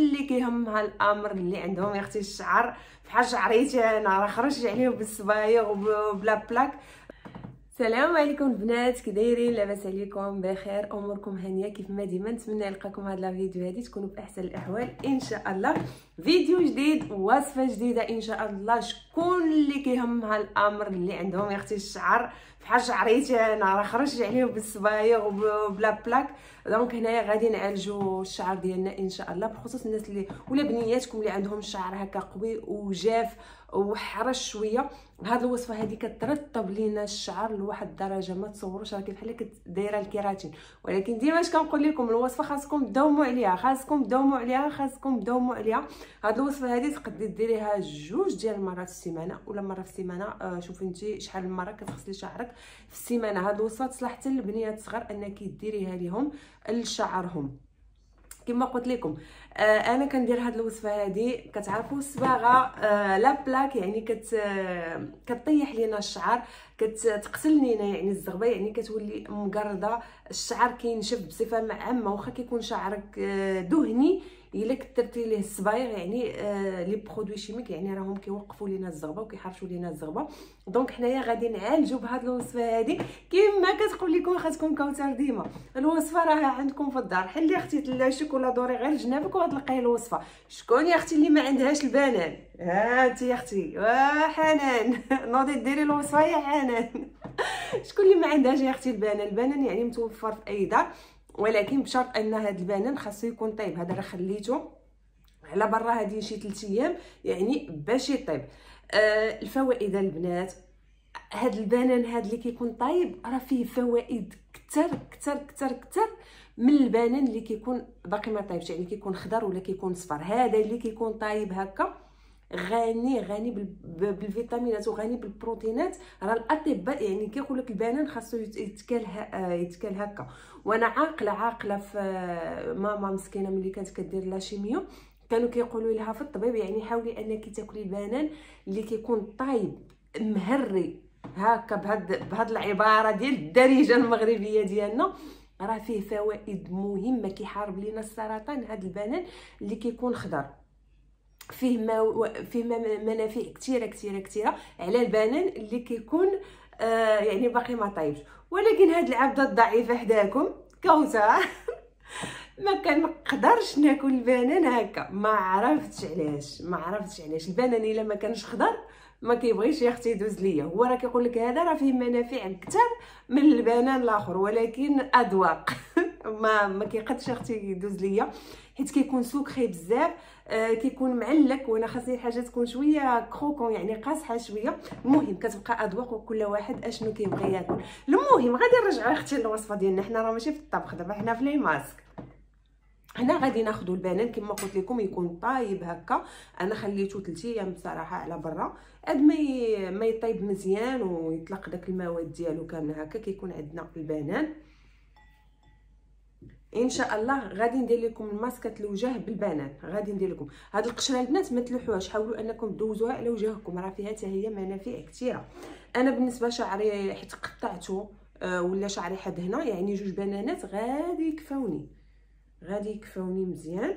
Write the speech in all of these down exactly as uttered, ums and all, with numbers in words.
اللي كيهمها الامر اللي عندهم يا اختي الشعر بحال شعريتي انا راه خرجت عليهم بالصبايغ وبلا بلاك. السلام عليكم البنات، كي دايرين؟ لاباس عليكم؟ بخير؟ اموركم هانيه؟ كيف ما ديما نتمنى نلقاكم هاد لا فيديو هادي تكونوا باحسن الاحوال ان شاء الله. فيديو جديد، وصفه جديده ان شاء الله. شكون اللي كيهمها الامر اللي عندهم يا اختي الشعر بحال شعريتي انا راه خرجت عليهم بالصبايغ وبلا بلاك، دونك هنايا غادي نعالجوا الشعر ديالنا ان شاء الله، بخصوص الناس اللي ولا بنياتكم اللي عندهم الشعر هكا قوي وجاف وحرش شويه. هاد الوصفه هذه كترطب لينا الشعر لواحد الدرجه ما تصوروش، راه بحال دايره الكيراتين. ولكن ديما اش كنقول لكم، الوصفه خاصكم تداوموا عليها خاصكم تداوموا عليها خاصكم تداوموا عليها. هاد الوصفه هذه تقدري ديريها جوج ديال المرات في السيمانه ولا مره في السيمانه. آه شوفي انت شحال من مره كتغسلي شعرك في السيمانه. هاد الوصفه تصلح حتى للبنيات الصغار انك ديريها لهم لشعرهم. كما قلت لكم آه انا كندير هاد الوصفه هذه. كتعرفوا الصباغه آه لا بلاك، يعني كت آه كطيح لينا الشعر، كتقتل لينا يعني الزغبه، يعني كتولي مقرده الشعر كينشف بصفه عامه. واخا كيكون شعرك آه دهني الا كثرتي ليه الصبايغ يعني آه لي برودوي شيميك يعني راهم كيوقفوا لينا الزغبه وكيحرشوا لينا الزغبه. دونك حنايا غادي نعالجوا بهاد الوصفه هذه. كما كتقول لكم خاصكم كوثر ديما الوصفه راها عندكم في الدار. حلي اختي تلاشك ولا دوري غير جنابك وغتلقاي الوصفه. شكون يا اختي اللي ما عندهاش البنان؟ ها انت يا اختي حنان نوضي ديري الوصفه يا حنان. شكون اللي ما عندهاش يا اختي البنان؟ البنان يعني متوفر في اي دار، ولكن بشرط ان هذا البنان خاصو يكون طيب. هذا راه خليته على برا هذه شي ثلاث ايام يعني باش يطيب. آه الفوائد البنات، هذا البنان هذا اللي كيكون طايب راه فيه فوائد كثر كثر كثر كثر من البنان اللي كيكون باقي ما طايبش، يعني كيكون خضر ولا كيكون صفر. هذا اللي كيكون طايب هكا غني غني بالفيتامينات وغني بالبروتينات. راه الاطباء يعني كيقول لك البنان خاصو يتكال يتكال هكا. وانا عاقله عاقله في ماما مسكينه ملي كانت كدير لاشيميو كانوا كيقولوا لها في الطبيب يعني حاولي انك تاكلي البنان اللي كيكون طايب مهري هكا بهاد بهاد العباره ديال الدارجه المغربيه ديالنا. راه فيه فوائد مهمه، كيحارب لينا السرطان. هاد البنان اللي كيكون خضر فيه ما فيه منافع كثيره كثيره كثيره على البنان اللي كيكون آه يعني باقي ما طايبش. ولكن هاد العبده الضعيفه حداكم كوثر ما كنقدرش ناكل البنان هكا. ما عرفتش علاش ما عرفتش علاش البنان الا ما كانش خضر ما كيبغيش يا اختي يدوز ليا. هو راه كيقول لك هذا راه فيه منافع اكثر من البنان الاخر، ولكن اذواق ما ما كيقدش اختي يدوز ليا حيت كيكون سكري بزاف. آه كيكون معلك، وانا خاصني الحاجه تكون شويه كروكون يعني قاصحه شويه. المهم كتبقى اذواق وكل واحد اشنو كيبغي ياكل. المهم غادي نرجعوا اختي للوصفه ديالنا. حنا راه ماشي في الطبخ دابا، حنا في لي ماسك. هنا غادي ناخذوا البنان كما قلت لكم يكون طايب هكا. انا خليته ثلاث ايام بصراحه على برا قد ما ما يطيب مزيان ويطلق داك المواد ديالو كامل هكا. كيكون عندنا البنان ان شاء الله. غادي ندير لكم الماسكه الوجه بالبنان. غادي ندير لكم هاد القشره البنات ما تلوحوهاش، حاولوا انكم دوزوها على وجهكم، راه فيها حتى هي منافع كثيره. انا بالنسبه شعري حيت قطعته آه ولا شعري حد هنا يعني جوج بنانات غادي يكفوني غادي يكفوني مزيان.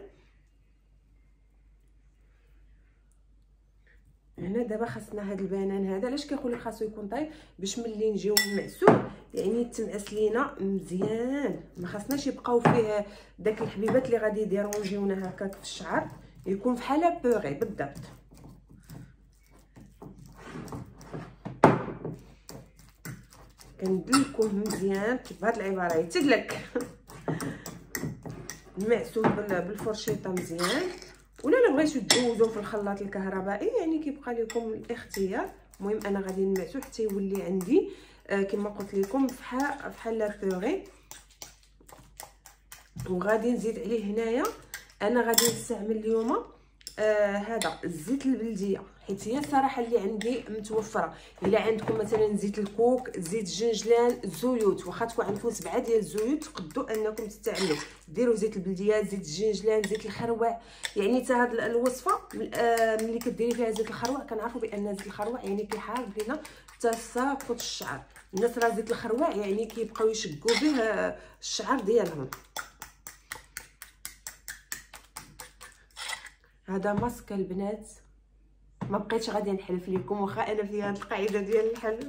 هنا دابا خاصنا هاد البنان هذا علاش كيقول لك خاصو يكون طايب باش ملي نجيو نمعسو يعني يتنعس لينا مزيان. ما خاصناش يبقاو فيه داك الحبيبات اللي غادي يديرونجيونا هكاك في الشعر، يكون بحال بوغي بالضبط. كندلكوه مزيان بهاد العباره يتدلك نمعسو بالفرشيطه مزيان. ولا لا بغيتو دوزو في الخلاط الكهربائي يعني كيبقى لكم الاختيار. المهم انا غادي نمعسو حتى يولي عندي آه كما قلت لكم بحال بحال لا بوغي. وغادي نزيد عليه هنايا انا غادي نستعمل اليوم آه هذا الزيت البلديه حيت هي الصراحه اللي عندي متوفره. الا عندكم مثلا زيت الكوك، زيت الجنجلان، الزيوت، واخا تكون عندكم سبعه ديال الزيوت تقدروا انكم تستعملوا. ديروا زيت البلديه، زيت الجنجلان، زيت الخروع. يعني حتى هاد الوصفه آه ملي كديري فيها زيت الخروع كنعرفوا بان زيت الخروع يعني كيحارب لينا تساقط الشعر. الناس راه زيت الخروع يعني كيبقاو يشقوا به الشعر ديالهم. هذا ماسك البنات، ما بقيتش غادي نحلف لكم واخا انا فيها هاد القاعده ديال الحلف.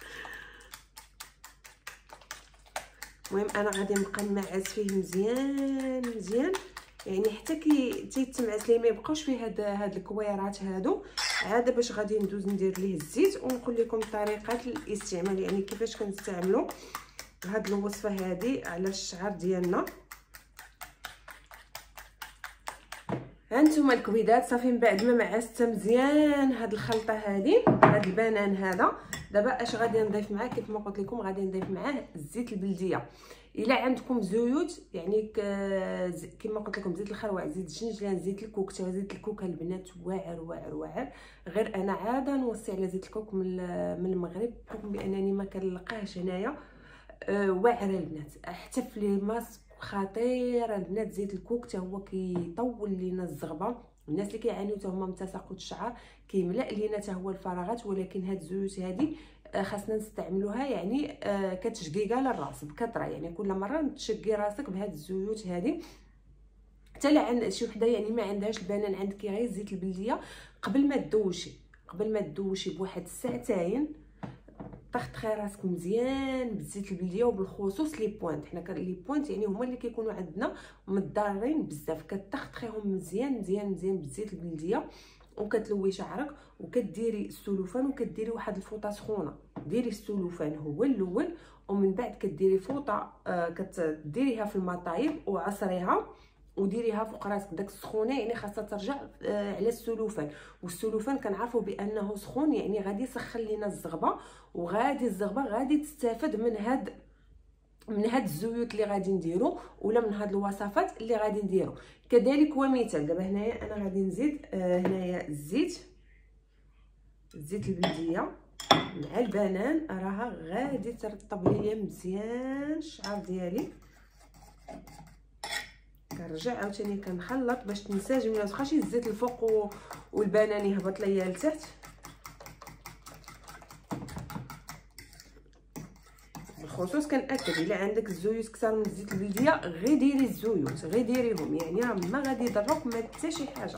المهم انا غادي نبقى نمعس فيه مزيان مزيان، يعني حتى كي تيتمعس ليه ما يبقاوش فيه هاد هاد الكويرات هادو. عاد باش غادي ندوز ندير ليه الزيت ونقول لكم طريقه الاستعمال، يعني كيفاش كنستعملوا هاد الوصفه هذه على الشعر ديالنا. هانتوما الكبيدات صافي من بعد ما معست مزيان هاد الخلطه هذه، هاد البنان هذا. دابا اش غادي نضيف معاه؟ كيف ما قلت لكم غادي نضيف معاه الزيت البلديه. الا عندكم زيوت يعني كما قلت لكم زيت الخروع، زيت الجنجلان، زيت الكوكته. زيت الكوكه البنات واعر واعر واعر، غير انا عاده نوصي على زيت الكوك من من المغرب بحكم بانني ما كنلقاهش هنايا. أه واعر البنات، حتى في لي ماسك خطير البنات. زيت الكوك حتى هو كيطول لينا الزغبه. الناس اللي كيعانيو حتى هما من تساقط الشعر كيملا لينا حتى هو الفراغات. ولكن هاد الزيوت هادي خاصنا نستعملوها يعني آه كتشقيقه للراس بكثره، يعني كل مره تشقي راسك بهاد الزيوت هادي. حتى لا عند شي وحده يعني ما عندهاش البنان، عندك غير الزيت البلديه، قبل ما تدوشي قبل ما تدوشي بواحد الساعتين طخطخي راسك مزيان بالزيت البلديه، وبالخصوص لي بوينت. حنا لي بوينت يعني هما اللي كيكونوا عندنا مضارين بزاف، كتخطخيهم مزيان مزيان مزيان بالزيت البلديه، وكتلوي شعرك وكديري السلوفان وكديري واحد الفوطه سخونه. ديري السلوفان هو الاول، ومن بعد كديري فوطه آه كتديريها في المطايب وعصريها وديريها فوق راسك. داك السخونه يعني خاصها ترجع آه على السلوفان. والسلوفان كنعرفوا بانه سخون يعني غادي يسخن لينا الزغبه، وغادي الزغبه غادي تستافد من هاد من هاد الزيوت اللي غادي نديرو ولا من هاد الوصفات اللي غادي نديرو. كذلك ومثال دابا هنايا انا غادي نزيد آه هنايا الزيت الزيت البلديه مع البنان، راها غادي ترطب ليا مزيان الشعر ديالي. كنرجع عاوتاني كنخلط باش تنسجم، ما تبقاش الزيت الفوق والبنان يهبط ليا لتحت. بالخصوص كنأكد الا عندك الزيوت كثر من الزيت البلديه غير ديري الزيوت غير ديريهم، يعني راه ما غادي يضروك ما حتى شي حاجه.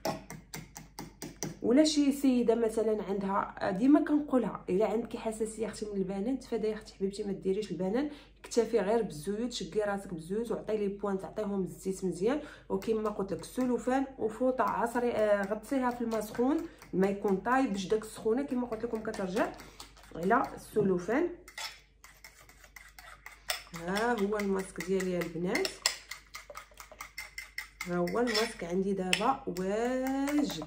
ولا شي سيده مثلا عندها، ديما كنقولها الا عندك حساسيه اختي من البنان، تفادي اختي حبيبتي ما ديريش البنان، اكتفي غير بالزيوت. شقي راسك بالزيوت وعطي لي بوينت، عطيهم الزيت مزيان. وكما قلت لك السلوفان وفوطه عصري آه غطسيها في الماء سخون، ما يكون طايب باش داك السخونه كما قلت لكم كترجع على السلوفان. ها هو الماسك ديالي يا البنات، ها هو الماسك عندي دابا واجد.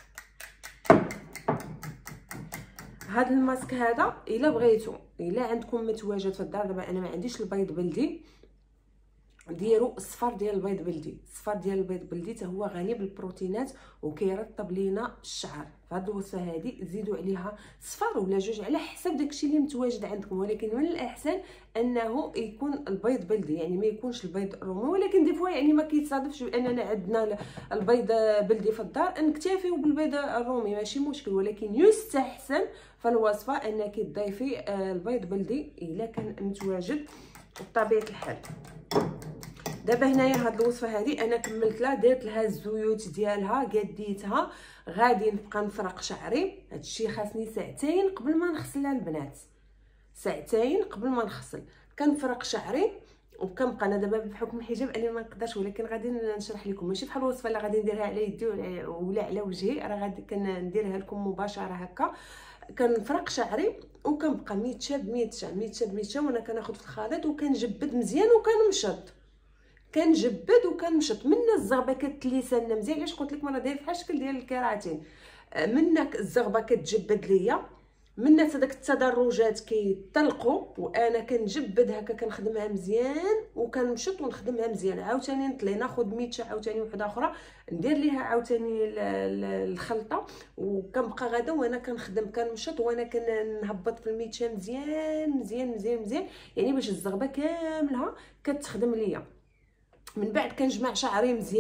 هذا الماسك هذا الا بغيتو الا عندكم متواجد في الدار، دابا انا ما عنديش البيض بلدي، ديروا الصفار ديال البيض بلدي. الصفار ديال البيض بلدي حتى هو غني بالبروتينات وكيرطب لينا الشعر. فهاد الوصفه هذه زيدوا عليها صفار ولا جوج على حسب داكشي اللي متواجد عندكم، ولكن من الاحسن انه يكون البيض بلدي، يعني ما يكونش البيض الرومي. ولكن دي فوا يعني ما كيتصادفش باننا عندنا البيض بلدي في الدار نكتفيو بالبيض الرومي ماشي مشكل، ولكن يستحسن في الوصفه انك تضيفي البيض بلدي الا كان متواجد بطبيعه الحال. دابا هنايا هاد الوصفه هذه انا كملت لها، درت لها الزيوت ديالها قديتها. غادي نبقى نفرق شعري، هادشي خاصني ساعتين قبل ما نغسلها البنات، ساعتين قبل ما نغسل كنفرق شعري. وكنبقى انا دابا بحكم الحجاب انا ما نقدرش، ولكن غادي نشرح لكم ماشي بحال الوصفه اللي غادي نديرها على يدي ولا على وجهي، راه غادي كنديرها لكم مباشره هكا. كنفرق شعري وكنبقى ميتشاب ميتشاب ميتشاب ميتشاب وانا كناخذ في الخليط وكنجبد مزيان وكنمشط كنجبد وكنمشط. من الزغبه كتليسان مزيان، علاش قلت لكم انا داير بحال الشكل ديال الكيراتين. منك الزغبه كتجبد ليا، من حتى داك التدرجات كيطلقوا وانا كنجبد هكا كنخدمها مزيان وكنمشط ونخدمها مزيان. عاوتاني نطلي ناخذ ميتشه عاوتاني وحده اخرى ندير ليها عاوتاني الخلطه، وكنبقى غادا وانا كنخدم كنمشط وانا كنهبط في الميتشه مزيان مزيان مزيان مزيان، يعني باش الزغبه كاملها كتخدم ليا. من بعد كنجمع شعري مزيان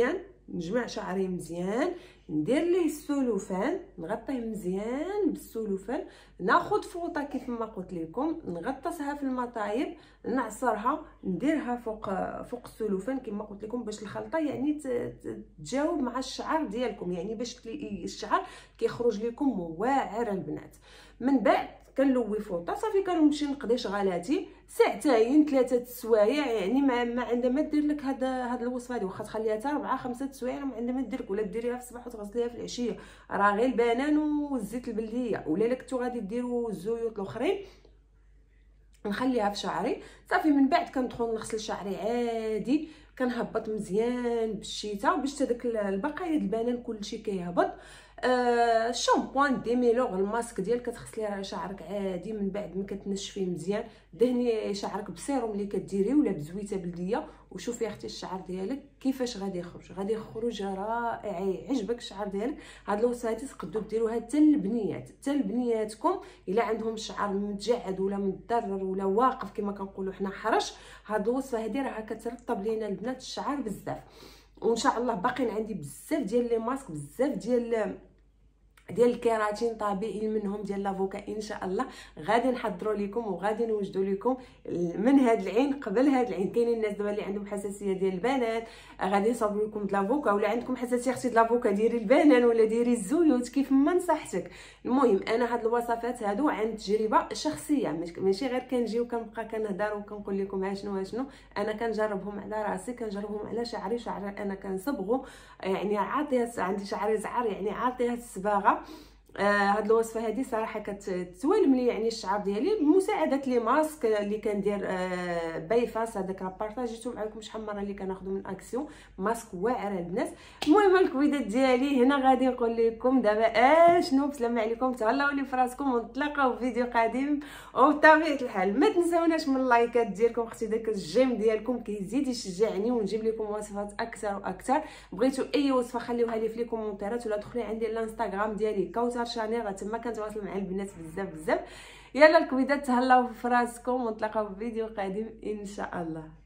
نجمع شعري مزيان، ندير ليه السلوفان، نغطيه مزيان بالسلوفان، ناخذ فوطه كيف ما قلت لكم نغطسها في المطايب، نعصرها نديرها فوق فوق السلوفان كما قلت لكم باش الخلطه يعني تجاوب مع الشعر ديالكم، يعني باش الشعر كيخرج لكم واعر البنات. من بعد كنلوي فوطه صافي كنمشي نقضي شغالاتي ساعتين ثلاثه السوايع، يعني ما, ما عندها ما دير لك هاد هاد الوصفه هذه، واخا تخليها حتى أربعة خمسة السوايع ما عندها ما دير لك، ولا ديريها في الصباح وتغسليها في العشيه، راه غير البنان والزيت البلديه، ولا الا كنتو غادي ديروا الزيوت الاخرين نخليها في شعري. صافي من بعد كندخل نغسل شعري عادي، كنهبط مزيان بالشتاء باش داك البقايا البنان كلشي كيهبط. آه الشامبوان ديميلوغ الماسك ديال كتغسلي على شعرك عادي، من بعد ملي كتنشفيه مزيان دهني شعرك بسيروم اللي كديريه ولا بزويته بلديه، وشوفي اختي الشعر ديالك كيفاش غادي يخرج، غادي يخرج رائع يعجبك الشعر ديالك. هاد الوصفه هادي تقدروا ديروها حتى للبنيات، حتى لبنياتكم الا عندهم الشعر متجعد ولا متضرر ولا واقف كما كنقولوا حنا حرش، هاد الوصفه هادي راه كترطب لينا البنات الشعر بزاف. وان شاء الله باقيين عندي بزاف ديال لي ماسك، بزاف ديال ديال الكيراتين طبيعي منهم ديال لافوكا ان شاء الله غادي نحضروا لكم وغادي نوجدوا لكم من هاد العين قبل هاد العين. كاينين الناس دابا اللي عندهم حساسيه ديال البنات غادي نصاوبوا لكم د لافوكا، ولا عندكم حساسيه اختي د لافوكا ديري البنان ولا ديري الزيوت كيف ما نصحتك. المهم انا هاد الوصفات هادو عن تجربه شخصيه، ماشي غير كنجي وكنبقى كنهضر وكنقول لكم ها شنو ها شنو، انا كنجربهم على راسي، كنجربهم على شعري، شعري انا كنصبغو يعني عاطيه عندي شعري زعر يعني عاطيه الصباغه. آه هاد الوصفه هذه صراحه كتوالم لي يعني الشعر ديالي بمساعده لي ماسك اللي كندير آه بايفاس، هذاك راه بارطاجيتو معكم شحال مره اللي كناخذو من اكسيون، ماسك واعر البنات. المهم الكويدات ديالي هنا غادي نقول لكم دابا اشنو. بسلامه عليكم، تهلاو لي في راسكم، ونتلاقاو في فيديو قادم. وبطبيعه الحال ما تنساوناش من اللايكات ديالكم اختي، داك الجيم ديالكم كيزيد يشجعني ونجيب لكم وصفات اكثر واكثر. بغيتو اي وصفه خليوها لي في لي كومونتيرات، ولا دخلي عندي الانستغرام ديالي كوثر شانيل، راه تما كنتواصل مع البنات بزاف بزاف. يلا الكويدات تهلاو في راسكم، ونتلاقاو في فيديو قادم ان شاء الله.